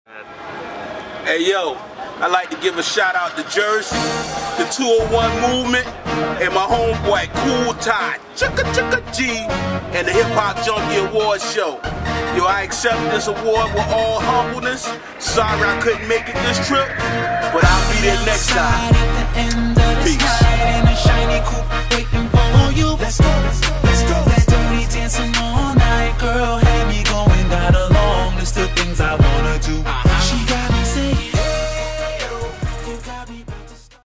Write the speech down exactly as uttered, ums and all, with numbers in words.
Hey yo, I'd like to give a shout out to Jersey, the two oh one movement, and my homeboy Cool Tide, Chicka Chicka G, and the Hip Hop Junky Award Show. Yo, I accept this award with all humbleness. Sorry I couldn't make it this trip, but I'll be there next time. Peace.